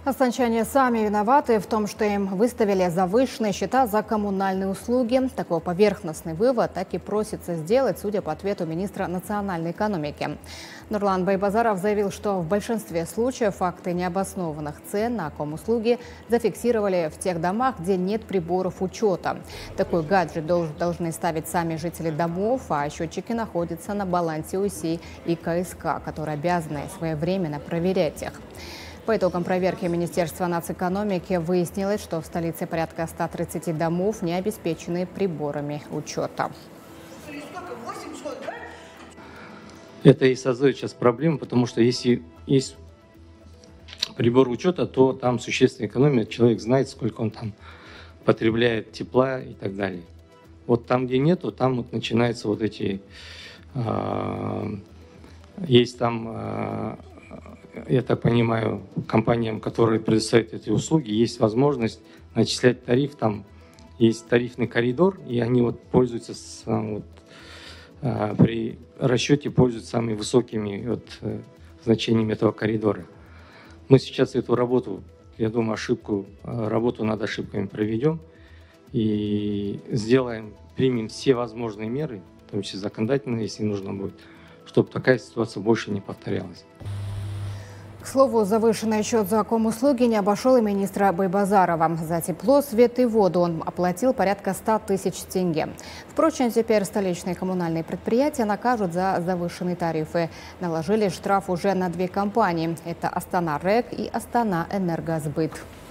Астанчане сами виноваты в том, что им выставили завышенные счета за коммунальные услуги. Такой поверхностный вывод так и просится сделать, судя по ответу министра национальной экономики. Нурлан Байбазаров заявил, что в большинстве случаев факты необоснованных цен на комуслуги зафиксировали в тех домах, где нет приборов учета. Такой гаджет должны ставить сами жители домов, а счетчики находятся на балансе УСИ и КСК, которые обязаны своевременно проверять их. По итогам проверки Министерства нацэкономики выяснилось, что в столице порядка 130 домов не обеспечены приборами учета. Это и создает сейчас проблему, потому что если есть прибор учета, то там существенная экономия, человек знает, сколько он там потребляет тепла и так далее. Вот там, где нету, там вот начинаются вот эти, есть там, я так понимаю, компаниям, которые предоставляют эти услуги, есть возможность начислять тариф, там есть тарифный коридор, и они вот пользуются, при расчете пользуются самыми высокими значениями этого коридора. Мы сейчас эту работу, я думаю, работу над ошибками проведем и примем все возможные меры, в том числе законодательные, если нужно будет, чтобы такая ситуация больше не повторялась. К слову, завышенный счет за комуслуги не обошел и министра Байбазарова. За тепло, свет и воду он оплатил порядка 100 тысяч тенге. Впрочем, теперь столичные коммунальные предприятия накажут за завышенные тарифы. Наложили штраф уже на 2 компании. Это Астана РЭК и Астана Энергосбыт.